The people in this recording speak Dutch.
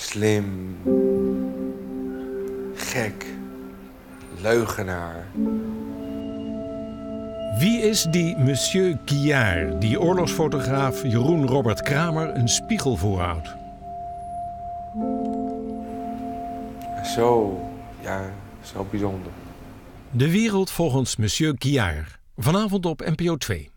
Slim. Gek. Leugenaar. Wie is die monsieur Guillard die oorlogsfotograaf Jeroen Robert Kramer een spiegel voorhoudt? Zo bijzonder. De wereld volgens monsieur Guillard. Vanavond op NPO 2.